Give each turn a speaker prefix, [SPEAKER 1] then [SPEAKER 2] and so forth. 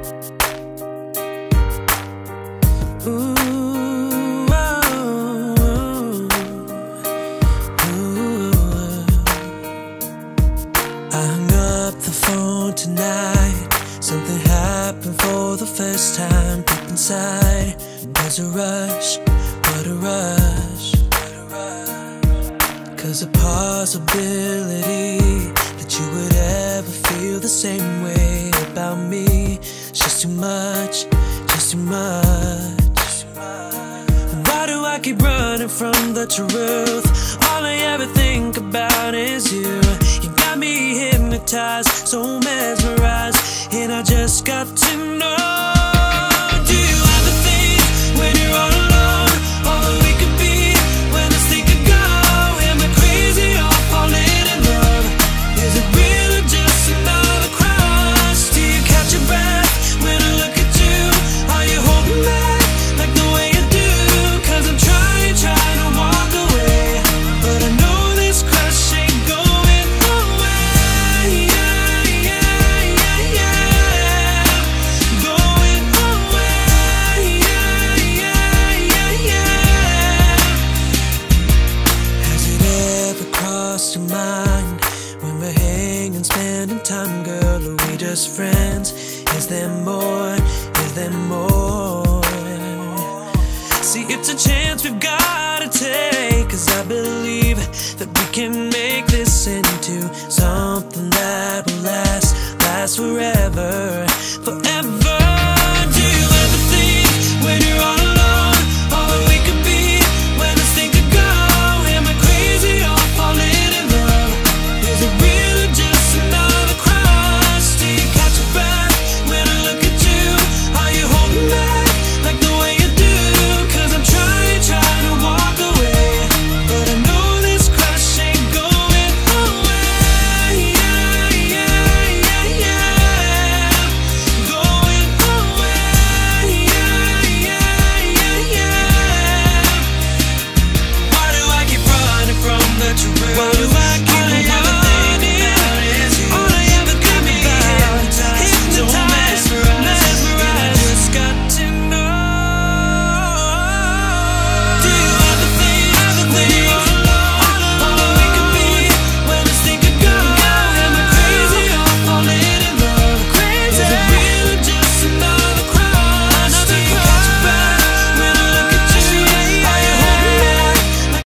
[SPEAKER 1] Ooh, I hung up the phone tonight. Something happened for the first time deep inside. There's a rush, what a rush. 'Cause the possibility that you would ever feel the same way about me is just too much, just too much. Why do I keep running from the truth? All I ever think about is you. You got me hypnotized, so mesmerized, and I just got to know. Do you ever think when you're all alone, all that we could be, when this thing could go? Am I crazy or falling in love? Is it real or just another crush? Do you catch your breath when I look at you? Are you holding back like the way you do? 'Cause I'm trying to walk away, but I know this crush ain't going away. Going away. Has it ever crossed your mind when we're hanging, spending time, girl? Are we just friends? Is there more? Is there more? See, it's a chance we've gotta take, 'cause I believe that we can make this into something that will last forever.